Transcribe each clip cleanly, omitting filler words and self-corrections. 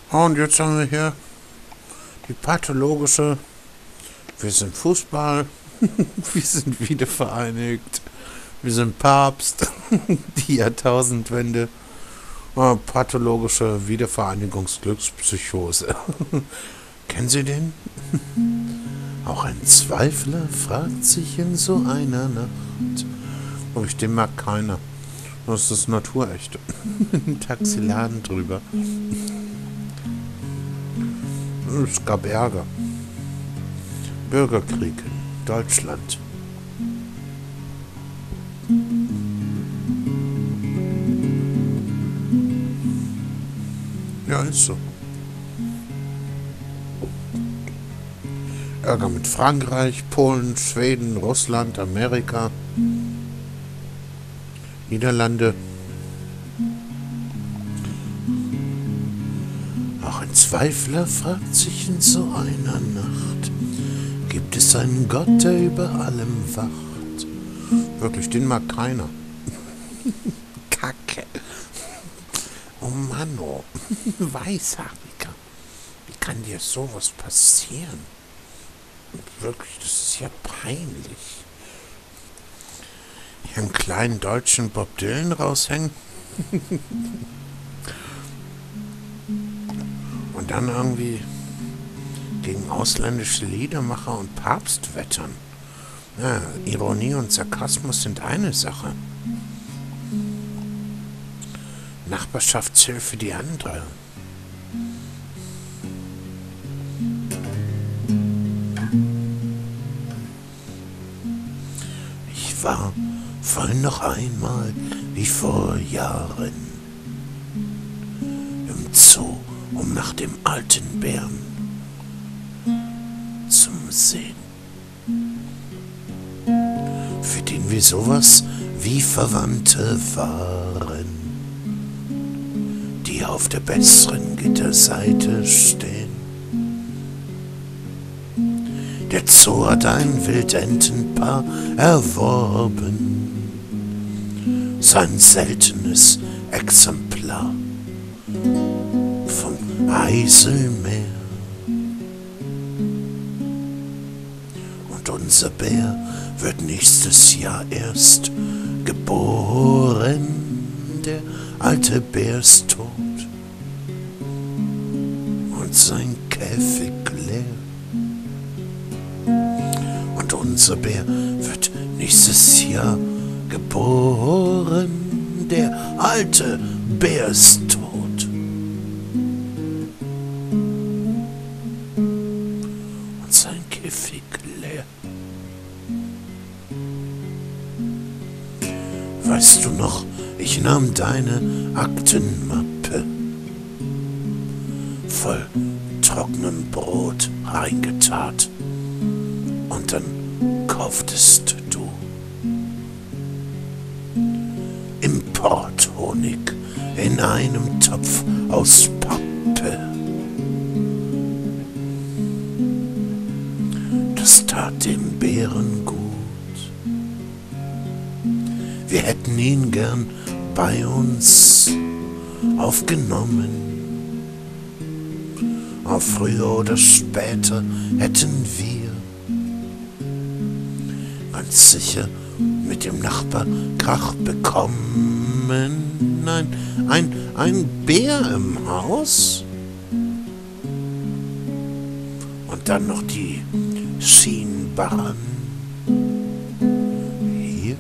Und jetzt haben wir hier die pathologische. Wir sind Fußball. Wir sind wiedervereinigt. Wir sind Papst. Die Jahrtausendwende. Pathologische Wiedervereinigungsglückspsychose. Kennen Sie den? Auch ein Zweifler fragt sich in so einer Nacht. Aber ich den mag keiner. Das ist naturecht. Ein Taxiladen drüber. Es gab Ärger. Bürgerkrieg in Deutschland. Ja, ist so. Ärger mit Frankreich, Polen, Schweden, Russland, Amerika, Niederlande. Auch ein Zweifler fragt sich in so einer Nacht, gibt es einen Gott, der über allem wacht? Wirklich, den mag keiner. Kacke. Oh Mann, oh. Weißhaariger. Wie kann dir sowas passieren? Wirklich, das ist ja peinlich. Hier einen kleinen deutschen Bob Dylan raushängen. Und dann irgendwie gegen ausländische Liedermacher und Papst wettern. Ja, Ironie und Sarkasmus sind eine Sache. Nachbarschaftshilfe die andere. Ich war vorhin noch einmal, wie vor Jahren, im Zoo, um nach dem alten Bären zu sehen, für den wir sowas wie Verwandte waren, die auf der besseren Gitterseite stehen. Der Zoo hat ein Wildentenpaar erworben, sein seltenes Exemplar vom Eiselmeer. Und unser Bär wird nächstes Jahr erst geboren. Der alte Bär ist tot und sein Käfig leer. Und unser Bär wird nächstes Jahr geboren. Der alte Bär ist tot und sein Käfig leer. Weißt du noch, ich nahm deine Aktenmappe voll trockenem Brot reingetat. Und dann kauftest du Importhonig in einem Topf aus Pappe. Das tat dem Bären gut. Wir hätten ihn gern bei uns aufgenommen. Aber früher oder später hätten wir ganz sicher mit dem Nachbar Krach bekommen. Ein Bär im Haus? Und dann noch die Schienbahn. Hier?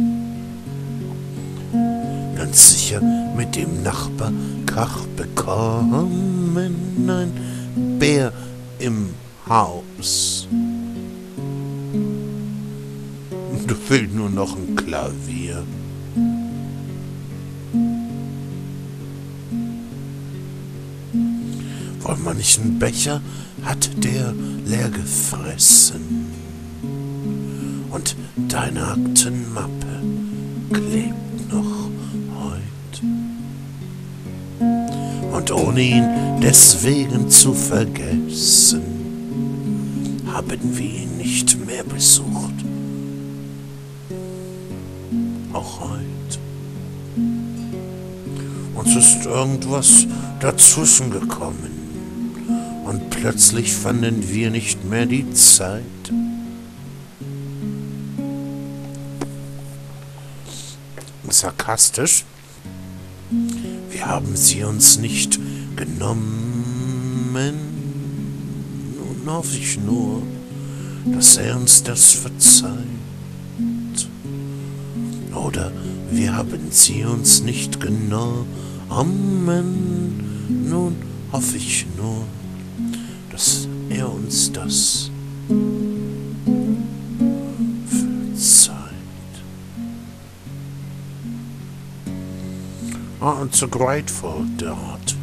Ganz sicher mit dem Nachbar Krach bekommen. Ein Bär im Haus. Du willst nur noch ein Klavier. Wollen wir nicht einen Becher? Hat der leer gefressen. Und deine Aktenmappe klebt noch heut. Und ohne ihn deswegen zu vergessen, haben wir ihn nicht mehr besucht. Auch heut. Uns ist irgendwas dazwischen gekommen. und plötzlich fanden wir nicht mehr die Zeit. Sarkastisch. Wir haben sie uns nicht genommen. Nun hoffe ich nur, dass er uns das verzeiht. Oder wir haben sie uns nicht genommen. Nun hoffe ich nur, dass er uns das verzeiht. Und so Grateful Dead.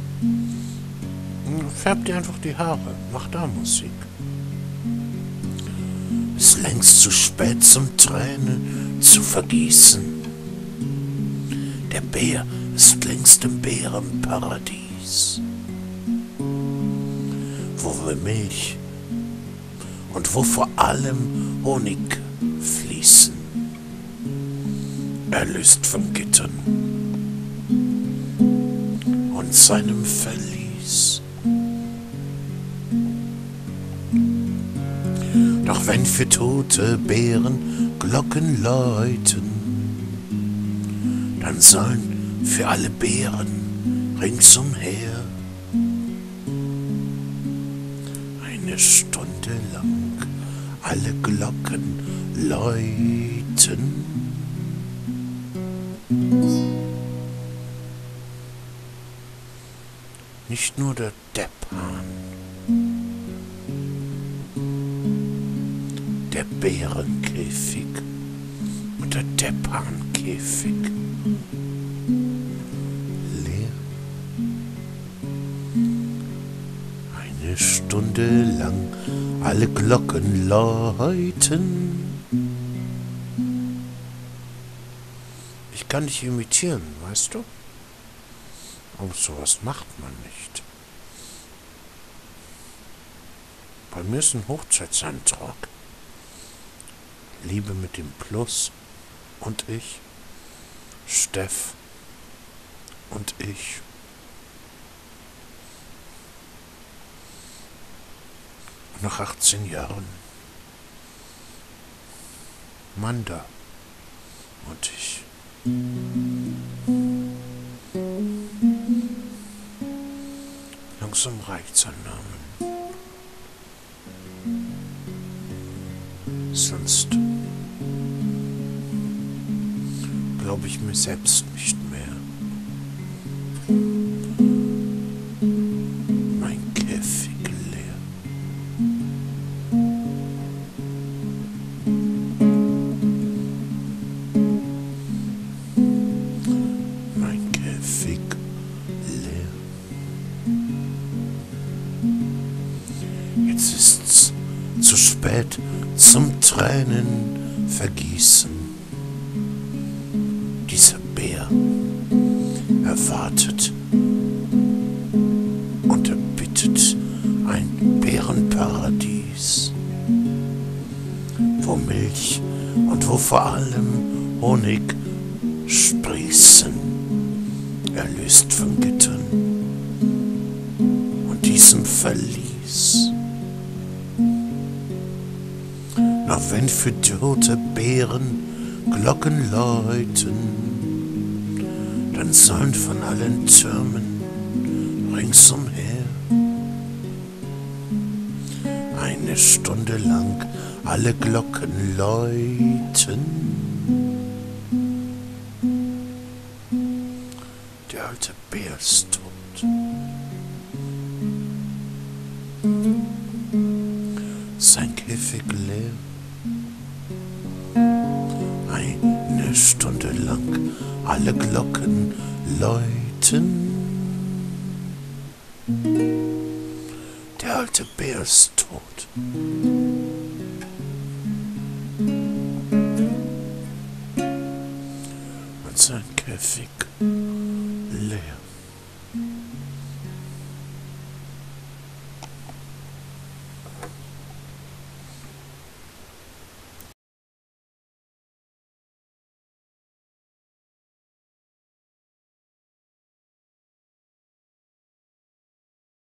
Färbt dir einfach die Haare, mach da Musik. Ist längst zu spät zum Tränen zu vergießen. Der Bär ist längst im Bärenparadies, wo wir Milch und wo vor allem Honig fließen, erlöst von Gittern und seinem Verlies. Doch wenn für tote Bären Glocken läuten, dann sollen für alle Bären ringsumher eine Stunde lang alle Glocken läuten. Nicht nur der Depphahn, der Bärenkäfig und der Depphahn-Käfig leer. Eine Stunde lang alle Glocken läuten. Ich kann dich imitieren, weißt du? Aber sowas macht man nicht. Bei mir ist ein Hochzeitsantrag. Liebe mit dem Plus und ich, Steff und ich. Und nach 18 Jahren Manda und ich. Langsam reicht's an Namen. Sonst glaube ich mir selbst nicht mehr. Mein Käfig leer. Mein Käfig leer. Jetzt ist's zu spät zum Tränen vergießen. Dieser Bär erwartet und erbittet ein Bärenparadies, wo Milch und wo vor allem Honig sprießen, erlöst von Gittern und diesem Verlies. Noch wenn für tote Bären Glocken läuten, dann sollen von allen Türmen ringsumher eine Stunde lang alle Glocken läuten. Der alte Bär ist tot. Sein Käfig leer. Eine Stunde lang alle Glocken läuten. Der alte Bär ist tot. Und sein Käfig